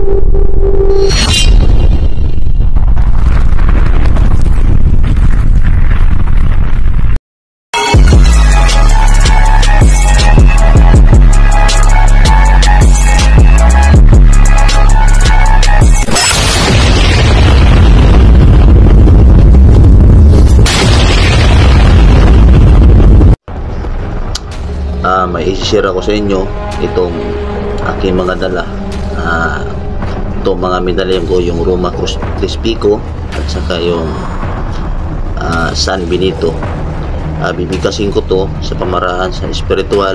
May i-share ako sa inyo itong aking mga dala. Itong mga medalya ko, yung Roma Cruz Pico at saka yung San Benito. Bibigkasin ko to sa pamaraan sa espiritual.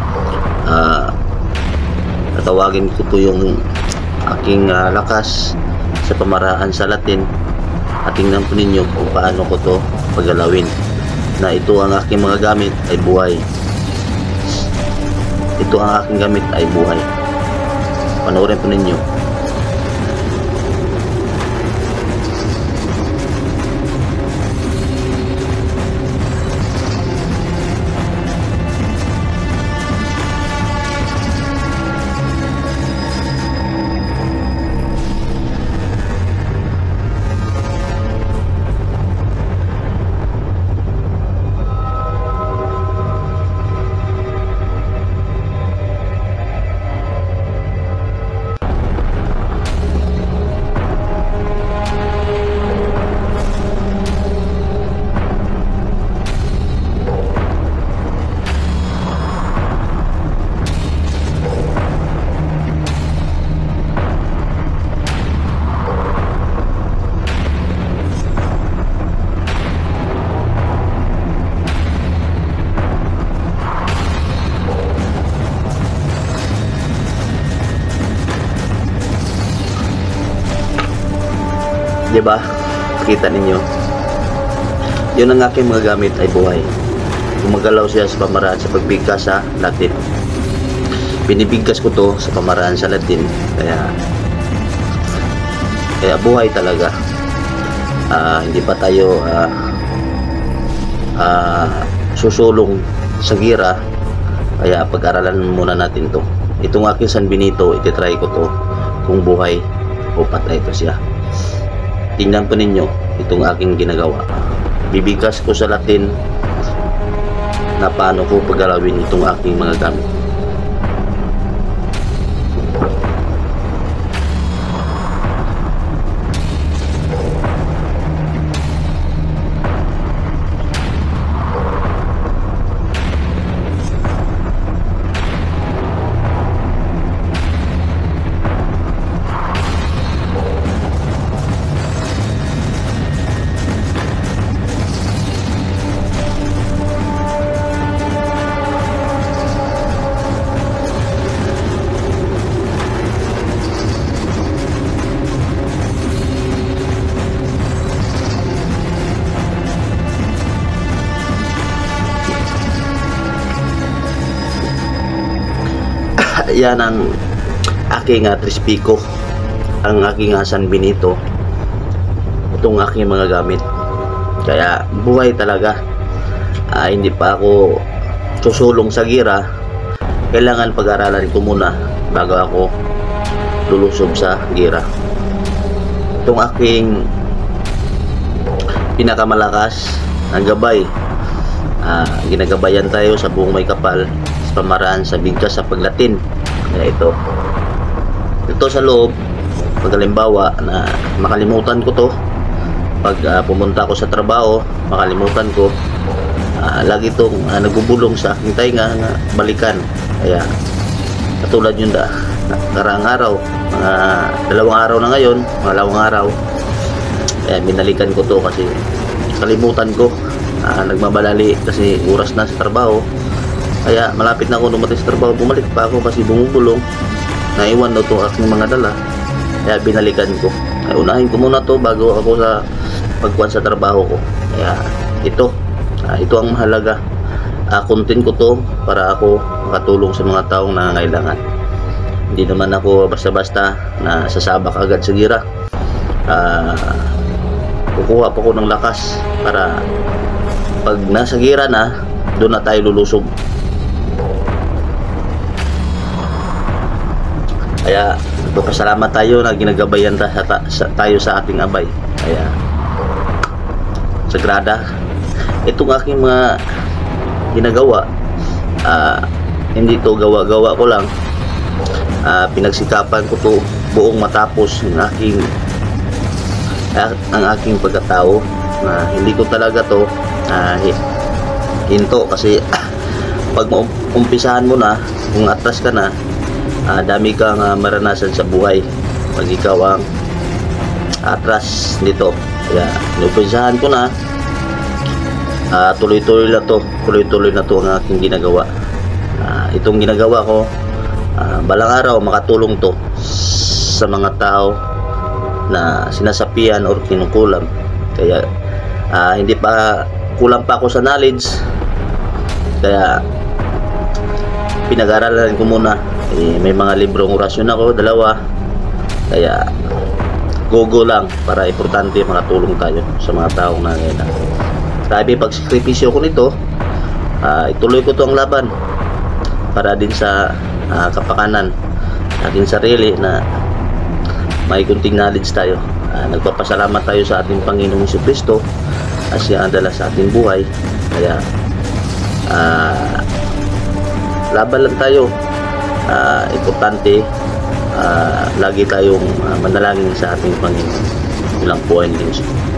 Tatawagin ko to yung aking lakas sa pamaraan sa Latin, at tingnan po ninyo kung paano ko to paggalawin, na ito ang aking mga gamit ay buhay. Ito ang aking gamit ay buhay. Panoorin po ninyo. Diba? Kita ninyo. Yun ang aking mga gamit ay buhay. Gumagalaw siya sa pamaraan sa pagbigkas sa Latin. Binibigkas ko to sa pamaraan sa Latin. Kaya buhay talaga. Hindi pa tayo susulong sa gira. Kaya pag-aralan muna natin to. Itong aking San Benito, ititry ko to kung buhay o patay to siya. Tingnan po ninyo itong aking ginagawa. Bibigkas ko sa Latin na paano ko paggalawin itong aking mga gamit. Yan ang aking Tres Pico, ang aking San Benito, itong aking mga gamit. Kaya buhay talaga. Hindi pa ako susulong sa gira. Kailangan pag-aralan ko muna bago ako lulusob sa gira. Itong aking pinakamalakas na gabay, ginagabayan tayo sa buong may kapal sa pamaraan sa bigkas sa paglatin. Kaya ito sa loob, pag halimbawa na makalimutan ko to, pag pumunta ko sa trabaho, makalimutan ko, lagi itong nagubulong sa aking tainga na balikan. Kaya katulad yun karang araw, mga 2 araw na ngayon, mga 2 araw, kaya binalikan ko to kasi kalimutan ko. Nagmabalali kasi oras na sa trabaho. Kaya malapit na ako dumating sa trabaho, bumalik pa ako kasi bumubulong. Naiwan na itong aking mga dala. Kaya binalikan ko. Kaya unahin ko muna to bago ako sa pagkuhan sa trabaho ko. Kaya ito ang mahalaga. Content ko to para ako makatulong sa mga taong nangangailangan. Hindi naman ako basta-basta na sasabak agad sa gira. Kukuha pa ko ng lakas para pag nasa gira na, doon na tayo lulusog. Kaya nagpapasalamat tayo na ginagabayan tayo sa ating abay. Kaya sagrada itong aking mga ginagawa. Hindi to gawa-gawa ko lang. Pinagsikapan ko to buong matapos ang aking pagkatao, na hindi ko talaga to hinto, kasi pag umpisahan mo na, kung atras ka na, dami kang maranasan sa buhay pag ikaw ang atras nito. Kaya umpisahan ko na, tuloy-tuloy na to ang aking ginagawa. Itong ginagawa ko, balang araw makatulong to sa mga tao na sinasapian or kinukulam. Kaya hindi pa kulang pa ako sa knowledge, kaya pinag-aralan ko muna. May mga librong orasyon ako, 2, kaya go lang, para importante makatulong tayo sa mga taong nangailangan. Sabi, pag sakripisyo ko nito, ituloy ko to ang laban para din sa kapakanan ating sarili, na may kunting knowledge tayo. Nagpapasalamat tayo sa ating Panginoong Jesucristo at siya ang dala sa ating buhay. Kaya laban lang tayo. Importante lagi tayong manalangin sa ating Panginoon. Ilang po ay